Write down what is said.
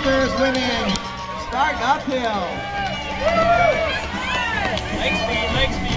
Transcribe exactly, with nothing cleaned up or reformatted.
Masters women start uphill. Leg speed, leg speed.